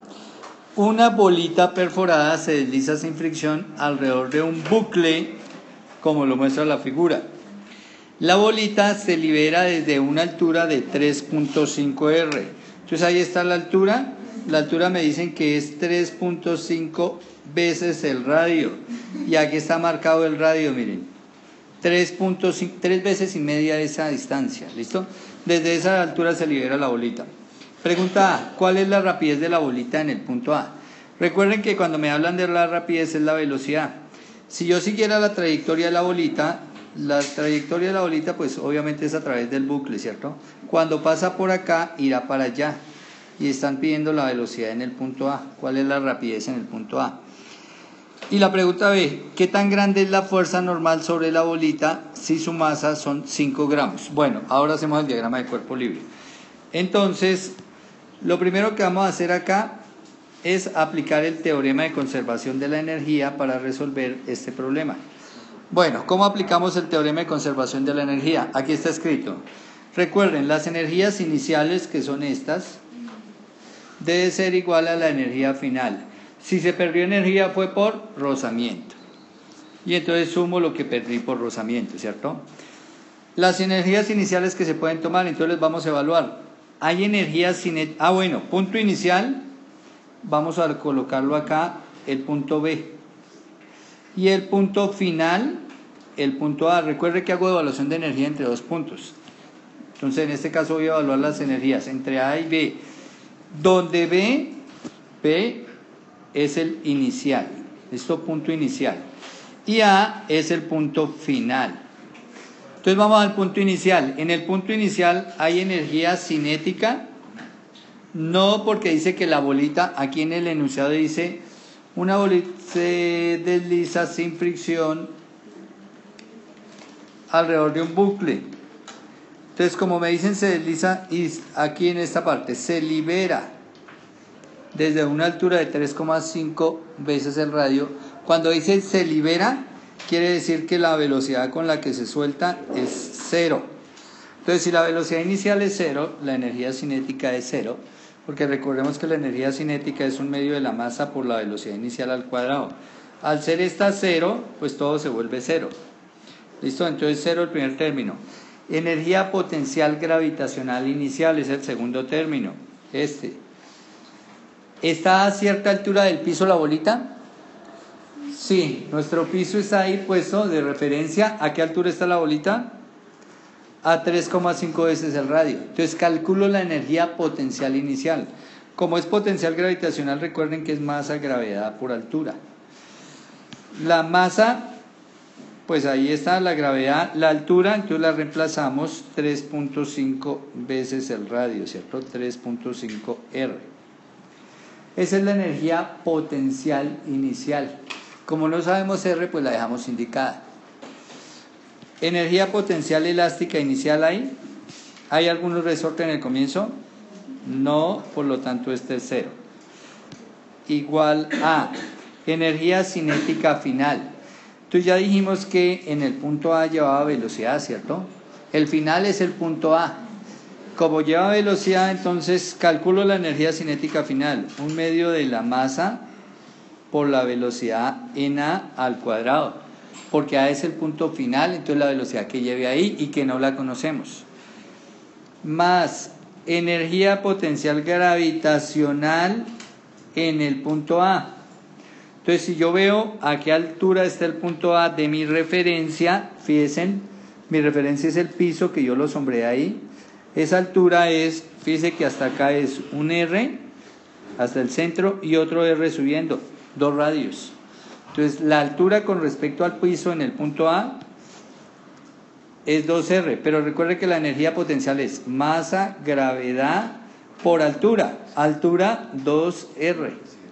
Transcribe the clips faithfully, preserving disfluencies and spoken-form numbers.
Una bolita perforada se desliza sin fricción alrededor de un bucle, como lo muestra la figura. La bolita se libera desde una altura de tres punto cinco R. Entonces ahí está la altura. La altura me dicen que es tres punto cinco veces el radio. Y aquí está marcado el radio, miren. tres punto cinco, tres veces y media esa distancia. ¿Listo? Desde esa altura se libera la bolita. Pregunta A, ¿cuál es la rapidez de la bolita en el punto A? Recuerden que cuando me hablan de la rapidez es la velocidad. Si yo siguiera la trayectoria de la bolita, la trayectoria de la bolita pues obviamente es a través del bucle, ¿cierto? Cuando pasa por acá irá para allá. Y están pidiendo la velocidad en el punto A. ¿Cuál es la rapidez en el punto A? Y la pregunta B, ¿qué tan grande es la fuerza normal sobre la bolita si su masa son cinco gramos? Bueno, ahora hacemos el diagrama de cuerpo libre. Entonces, lo primero que vamos a hacer acá es aplicar el teorema de conservación de la energía para resolver este problema. Bueno, ¿cómo aplicamos el teorema de conservación de la energía? Aquí está escrito. Recuerden, las energías iniciales, que son estas, debe ser igual a la energía final. Si se perdió energía fue por rozamiento. Y entonces sumo lo que perdí por rozamiento, ¿cierto? Las energías iniciales que se pueden tomar, entonces les vamos a evaluar. Hay energía cinética. Ah, bueno, punto inicial, vamos a colocarlo acá, el punto B. Y el punto final, el punto A. Recuerde que hago evaluación de energía entre dos puntos. Entonces, en este caso voy a evaluar las energías entre A y B. Donde B, B es el inicial. Esto punto inicial. Y A es el punto final. Entonces vamos al punto inicial. En el punto inicial hay energía cinética. No, porque dice que la bolita, aquí en el enunciado dice, una bolita se desliza sin fricción alrededor de un bucle. Entonces, como me dicen, se desliza y aquí en esta parte se libera desde una altura de tres coma cinco veces el radio. Cuando dice se libera, quiere decir que la velocidad con la que se suelta es cero. Entonces, si la velocidad inicial es cero, la energía cinética es cero, porque recordemos que la energía cinética es un medio de la masa por la velocidad inicial al cuadrado. Al ser esta cero, pues todo se vuelve cero. ¿Listo? Entonces cero el primer término. Energía potencial gravitacional inicial es el segundo término. Este. ¿Está a cierta altura del piso la bolita? Sí, nuestro piso está ahí puesto de referencia. ¿A qué altura está la bolita? A tres coma cinco veces el radio. Entonces calculo la energía potencial inicial. Como es potencial gravitacional, recuerden que es masa, gravedad por altura. La masa, pues ahí está la gravedad, la altura, entonces la reemplazamos tres punto cinco veces el radio, ¿cierto? tres punto cinco R. Esa es la energía potencial inicial. Como no sabemos R, pues la dejamos indicada. Energía potencial elástica inicial hay. ¿Hay algún resorte en el comienzo? No, por lo tanto este es cero. Igual a energía cinética final. Entonces ya dijimos que en el punto A llevaba velocidad, ¿cierto? El final es el punto A. Como lleva velocidad, entonces calculo la energía cinética final. Un medio de la masa por la velocidad en A al cuadrado. Porque A es el punto final, entonces la velocidad que lleve ahí y que no la conocemos. Más energía potencial gravitacional en el punto A. Entonces, si yo veo a qué altura está el punto A de mi referencia, fíjense, mi referencia es el piso que yo lo sombreé ahí. Esa altura es, fíjense que hasta acá es un R, hasta el centro, y otro R subiendo, dos radios. Entonces, la altura con respecto al piso en el punto A es dos R, pero recuerde que la energía potencial es masa, gravedad por altura, altura dos R.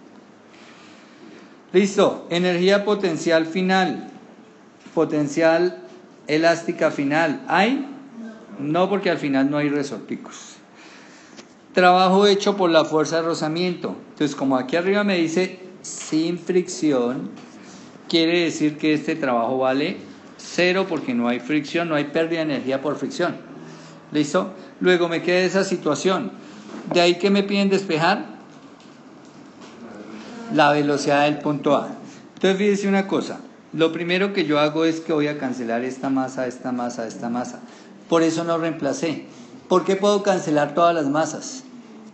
Listo, energía potencial final, potencial elástica final, ¿hay? No, porque al final no hay resorticos. Trabajo hecho por la fuerza de rozamiento. Entonces, como aquí arriba me dice sin fricción, quiere decir que este trabajo vale cero porque no hay fricción, no hay pérdida de energía por fricción. ¿Listo? Luego me queda esa situación. De ahí que me piden despejar. la velocidad del punto A. Entonces fíjese una cosa, lo primero que yo hago es que voy a cancelar esta masa, esta masa, esta masa. Por eso no reemplacé. ¿Por qué puedo cancelar todas las masas?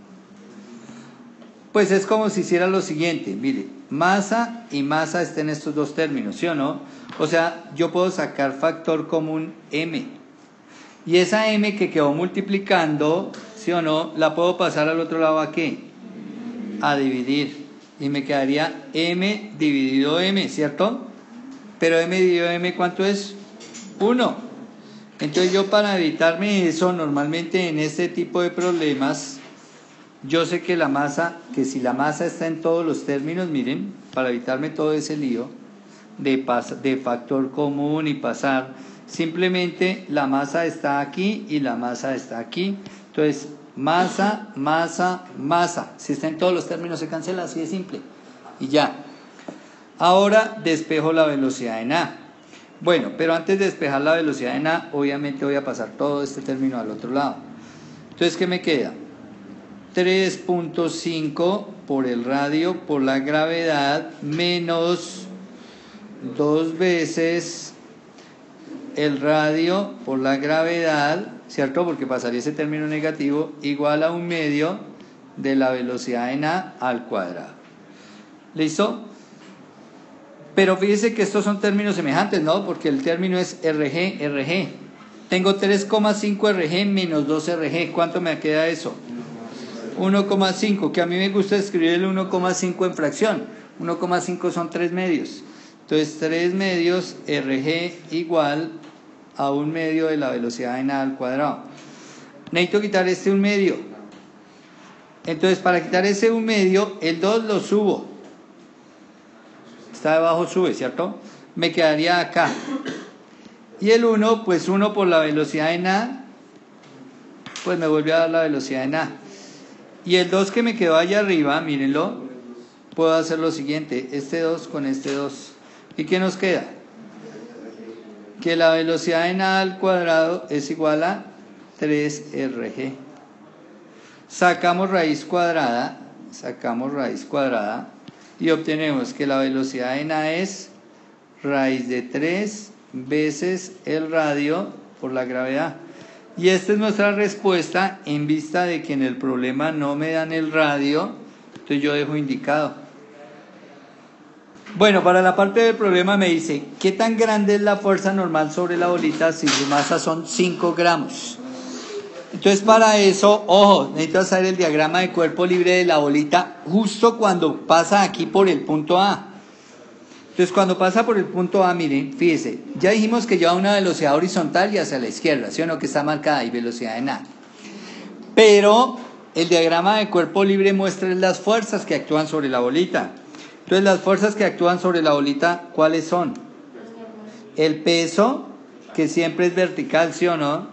Pues es como si hiciera lo siguiente, mire, masa y masa están en estos dos términos, ¿sí o no? O sea, yo puedo sacar factor común m. Y esa m que quedó multiplicando, ¿sí o no? La puedo pasar al otro lado, ¿a qué? A dividir. Y me quedaría m dividido m, ¿cierto? Pero m dividido m, ¿cuánto es? uno. Entonces yo, para evitarme eso, normalmente en este tipo de problemas, yo sé que la masa, que si la masa está en todos los términos, miren, para evitarme todo ese lío de, pas de factor común y pasar, simplemente la masa está aquí y la masa está aquí. Entonces, masa, masa, masa. Si está en todos los términos se cancela, así de simple. Y ya. Ahora despejo la velocidad en A. Bueno, pero antes de despejar la velocidad en A, obviamente voy a pasar todo este término al otro lado. Entonces, ¿qué me queda? tres punto cinco por el radio por la gravedad menos dos veces el radio por la gravedad, ¿cierto? Porque pasaría ese término negativo, igual a un medio de la velocidad en A al cuadrado. ¿Listo? Pero fíjese que estos son términos semejantes, ¿no? Porque el término es R G, R G. Tengo tres coma cinco R G menos dos R G. ¿Cuánto me queda eso? uno coma cinco, que a mí me gusta escribir el uno coma cinco en fracción. uno coma cinco son tres medios. Entonces, tres medios R G igual a un medio de la velocidad en A al cuadrado. Necesito quitar este un medio. Entonces, para quitar ese un medio, el dos lo subo. Está debajo, sube, ¿cierto? Me quedaría acá. Y el uno, pues uno por la velocidad en A, pues me vuelve a dar la velocidad en A. Y el dos que me quedó allá arriba, mírenlo, puedo hacer lo siguiente, este dos con este dos. ¿Y qué nos queda? Que la velocidad en A al cuadrado es igual a tres R G. Sacamos raíz cuadrada, sacamos raíz cuadrada y obtenemos que la velocidad en A es raíz de tres veces el radio por la gravedad. Y esta es nuestra respuesta en vista de que en el problema no me dan el radio, entonces yo dejo indicado. Bueno, para la parte del problema me dice, ¿qué tan grande es la fuerza normal sobre la bolita si su masa son cinco gramos? Entonces para eso, ojo, necesito hacer el diagrama de cuerpo libre de la bolita justo cuando pasa aquí por el punto A. Entonces cuando pasa por el punto A, miren, fíjese, ya dijimos que lleva una velocidad horizontal y hacia la izquierda, ¿sí o no? Que está marcada ahí, velocidad en A. Pero el diagrama de cuerpo libre muestra las fuerzas que actúan sobre la bolita. Entonces las fuerzas que actúan sobre la bolita, ¿cuáles son? El peso, que siempre es vertical, ¿sí o no?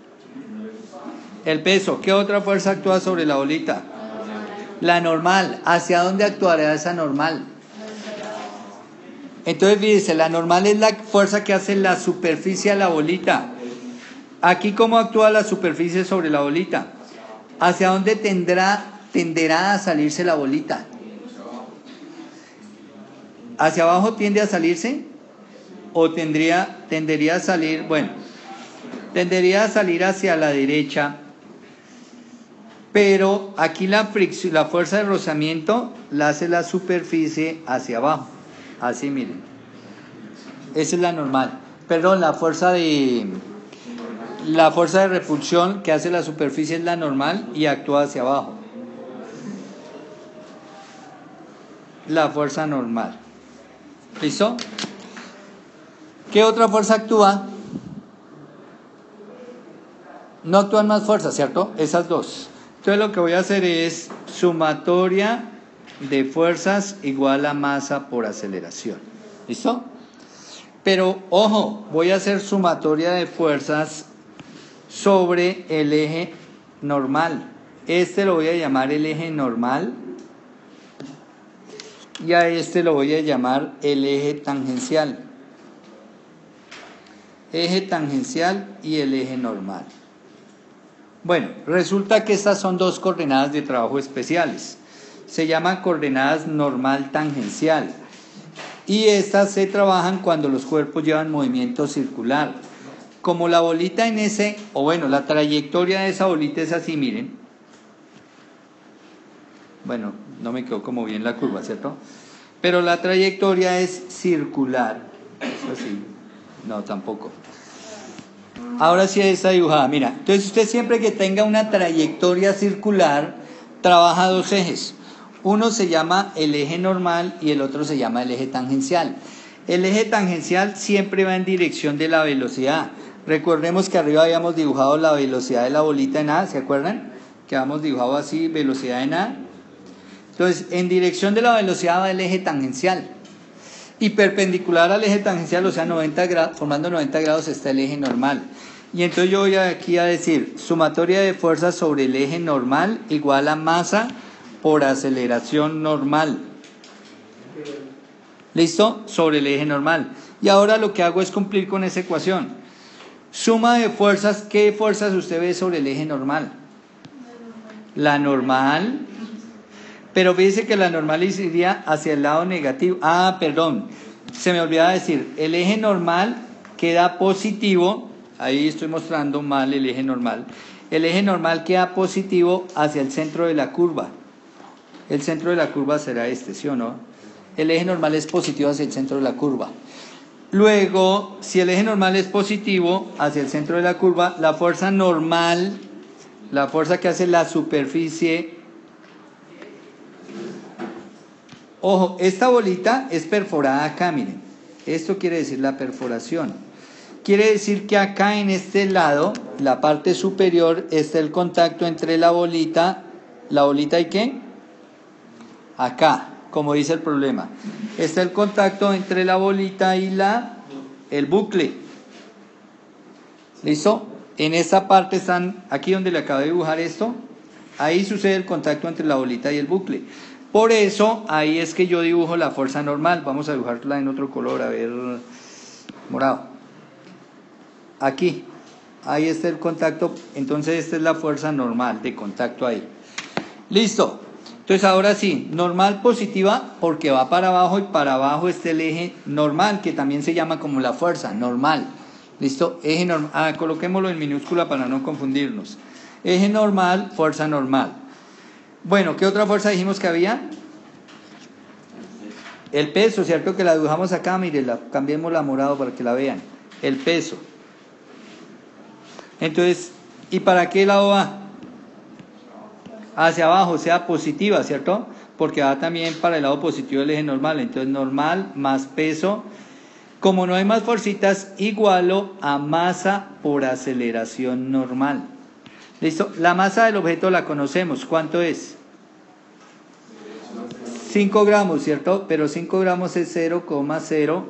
El peso, ¿qué otra fuerza actúa sobre la bolita? La normal, ¿hacia dónde actuará esa normal? Entonces fíjense, la normal es la fuerza que hace la superficie a la bolita. Aquí, ¿cómo actúa la superficie sobre la bolita? ¿Hacia dónde tendrá, tenderá a salirse la bolita? ¿Hacia abajo tiende a salirse? ¿O tendría, tendería a salir? Bueno, tendería a salir hacia la derecha. Pero aquí la fricción, la fuerza de rozamiento la hace la superficie hacia abajo. Así, miren. Esa es la normal. Perdón, la fuerza de la fuerza de repulsión que hace la superficie es la normal y actúa hacia abajo. La fuerza normal. ¿Listo? ¿Qué otra fuerza actúa? No actúan más fuerzas, ¿cierto? Esas dos. Entonces lo que voy a hacer es sumatoria de fuerzas igual a masa por aceleración. ¿Listo? Pero, ojo, voy a hacer sumatoria de fuerzas sobre el eje normal. Este lo voy a llamar el eje normal. Y a este lo voy a llamar el eje tangencial. Eje tangencial y el eje normal. Bueno, resulta que estas son dos coordenadas de trabajo especiales. se llaman coordenadas normal tangencial. Y estas se trabajan cuando los cuerpos llevan movimiento circular. Como la bolita en ese, o bueno, la trayectoria de esa bolita es así, miren. Bueno, no me quedó como bien la curva, ¿cierto? Pero la trayectoria es circular. Eso sí, no, tampoco. Ahora sí está dibujada, mira. Entonces usted siempre que tenga una trayectoria circular, trabaja dos ejes. Uno se llama el eje normal y el otro se llama el eje tangencial. El eje tangencial siempre va en dirección de la velocidad. Recordemos que arriba habíamos dibujado la velocidad de la bolita en A, ¿se acuerdan? Que habíamos dibujado así, velocidad en A. Entonces, en dirección de la velocidad va el eje tangencial. Y perpendicular al eje tangencial, o sea, noventa grados, formando noventa grados, está el eje normal. Y entonces yo voy aquí a decir, sumatoria de fuerzas sobre el eje normal igual a masa por aceleración normal. ¿Listo? Sobre el eje normal. Y ahora lo que hago es cumplir con esa ecuación. Suma de fuerzas, ¿qué fuerzas usted ve sobre el eje normal? La normal. Pero fíjese que la normal iría hacia el lado negativo. Ah, perdón. Se me olvidaba decir, el eje normal queda positivo. Ahí estoy mostrando mal el eje normal. El eje normal queda positivo hacia el centro de la curva. El centro de la curva será este, ¿sí o no? El eje normal es positivo hacia el centro de la curva. Luego, si el eje normal es positivo hacia el centro de la curva, la fuerza normal, la fuerza que hace la superficie... Ojo, esta bolita es perforada acá, miren. Esto quiere decir la perforación. Quiere decir que acá en este lado, la parte superior, está el contacto entre la bolita, ¿la bolita y qué? Acá, como dice el problema. Está el contacto entre la bolita y la, el bucle. ¿Listo? En esta parte están, aquí donde le acabo de dibujar esto, ahí sucede el contacto entre la bolita y el bucle. Por eso, ahí es que yo dibujo la fuerza normal. Vamos a dibujarla en otro color, a ver, morado. Aquí, ahí está el contacto, entonces esta es la fuerza normal de contacto ahí. Listo. Entonces ahora sí, normal positiva porque va para abajo y para abajo está el eje normal, que también se llama como la fuerza, normal. ¿Listo? Eje normal, ah, coloquémoslo en minúscula para no confundirnos. Eje normal, fuerza normal. Bueno, ¿qué otra fuerza dijimos que había? El peso, ¿cierto? Que la dibujamos acá, mire, la, cambiémosla a morado para que la vean. El peso. Entonces, ¿y para qué lado va? Hacia abajo, o sea, positiva, ¿cierto? Porque va también para el lado positivo del eje normal. Entonces, normal más peso. Como no hay más fuercitas, igualo a masa por aceleración normal. ¿Listo? La masa del objeto la conocemos. ¿Cuánto es? cinco gramos, ¿cierto? Pero cinco gramos es cero coma cero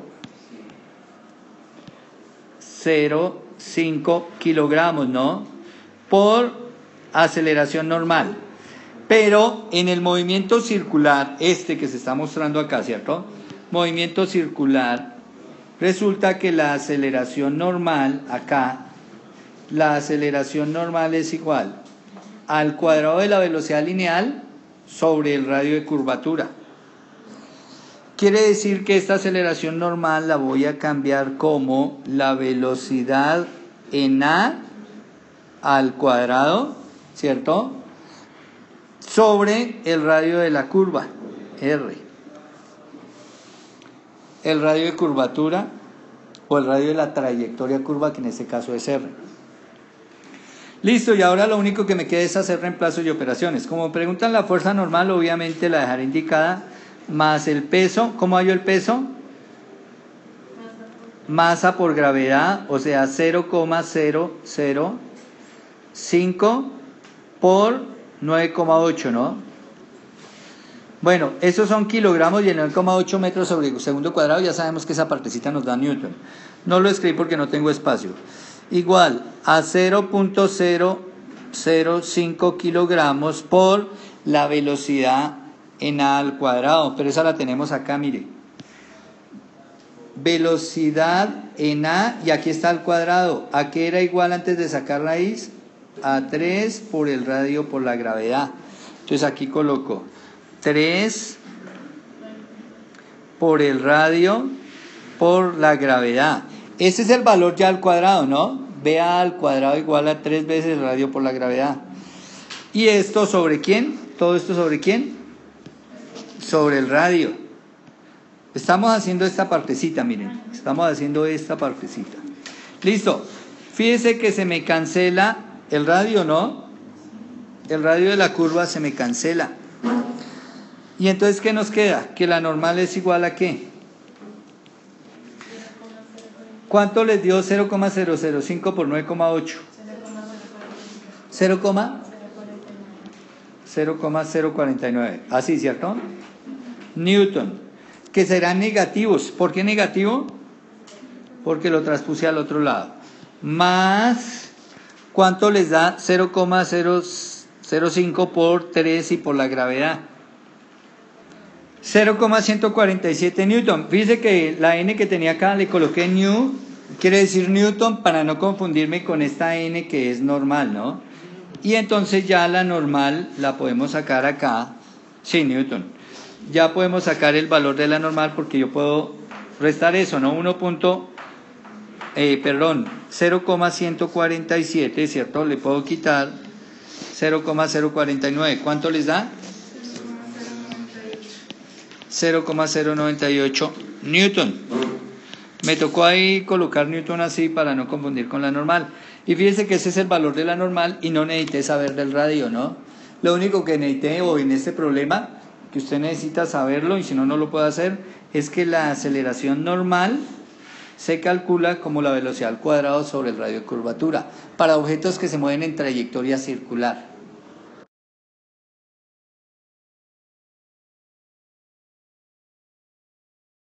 cero cinco kilogramos, ¿no? Por aceleración normal. Pero en el movimiento circular, este que se está mostrando acá, ¿cierto? Movimiento circular, resulta que la aceleración normal, acá, la aceleración normal es igual al cuadrado de la velocidad lineal sobre el radio de curvatura. Quiere decir que esta aceleración normal la voy a cambiar como la velocidad en A al cuadrado, ¿cierto? Sobre el radio de la curva, R. El radio de curvatura o el radio de la trayectoria curva, que en este caso es R. Listo, y ahora lo único que me queda es hacer reemplazos y operaciones. Como me preguntan la fuerza normal, obviamente la dejaré indicada, más el peso. ¿Cómo hallo el peso? Masa por gravedad, o sea, cero coma cero cero cinco por nueve coma ocho, ¿no? Bueno, esos son kilogramos y el nueve coma ocho metros sobre segundo cuadrado, ya sabemos que esa partecita nos da Newton. No lo escribí porque no tengo espacio. Igual a cero coma cero cero cinco kilogramos por la velocidad en A al cuadrado, pero esa la tenemos acá, mire. Velocidad en A, y aquí está al cuadrado. ¿A qué era igual antes de sacar raíz? A tres por el radio por la gravedad. Entonces aquí coloco tres por el radio por la gravedad. Ese es el valor ya al cuadrado, ¿no? B A al cuadrado igual a tres veces el radio por la gravedad. ¿Y esto sobre quién? ¿Todo esto sobre quién? Sobre el radio. Estamos haciendo esta partecita, miren. Estamos haciendo esta partecita. Listo. Fíjese que se me cancela el radio, ¿no? El radio de la curva se me cancela. Y entonces, ¿qué nos queda? Que la normal es igual a ¿qué? ¿Cuánto les dio cero coma cero cero cinco por nueve coma ocho? cero coma cero cuarenta y nueve. Así, ¿cierto? Newton. Que serán negativos. ¿Por qué negativo? Porque lo transpuse al otro lado. Más, ¿cuánto les da cero coma cero cero cinco por tres y por la gravedad? cero coma ciento cuarenta y siete Newton. Fíjese que la n que tenía acá le coloqué new, quiere decir Newton para no confundirme con esta n que es normal, ¿no? Y entonces ya la normal la podemos sacar acá, sí, Newton. Ya podemos sacar el valor de la normal porque yo puedo restar eso, ¿no? uno. Eh, perdón, cero coma ciento cuarenta y siete, ¿cierto? Le puedo quitar cero coma cero cuarenta y nueve. ¿Cuánto les da? cero coma cero noventa y ocho Newton. Me tocó ahí colocar Newton así para no confundir con la normal. Y fíjense que ese es el valor de la normal y no necesité saber del radio, ¿no? Lo único que necesité hoy en este problema, que usted necesita saberlo y si no, no lo puede hacer, es que la aceleración normal se calcula como la velocidad al cuadrado sobre el radio de curvatura para objetos que se mueven en trayectoria circular.